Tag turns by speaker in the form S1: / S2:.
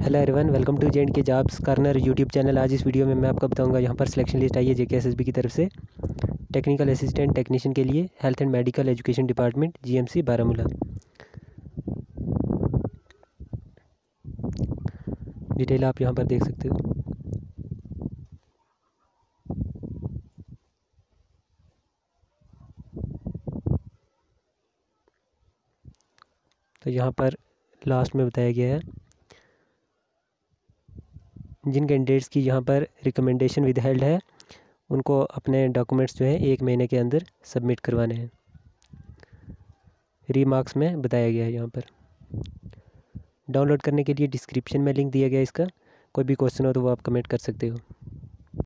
S1: Hello everyone, welcome to J and K jobs corner YouTube channel. आज इस video में मैं आपको बताऊंगा यहाँ पर सिलेक्शन लिस्ट आई है जेकेएसएसबी की तरफ से टेक्निकल असिस्टेंट टेक्नीशियन के लिए health and medical education department GMC Baramulla. Detail आप यहाँ पर देख सकते हो। तो यहाँ पर लास्ट में बताया गया है जिन कैंडिडेट्स की यहाँ पर रिकमेंडेशन विदहेल्ड है उनको अपने डॉक्यूमेंट्स जो है 1 महीने के अंदर सबमिट करवाने हैं। रीमार्क्स में बताया गया है। यहाँ पर डाउनलोड करने के लिए डिस्क्रिप्शन में लिंक दिया गया है इसका। कोई भी क्वेश्चन हो तो वो आप कमेंट कर सकते हो।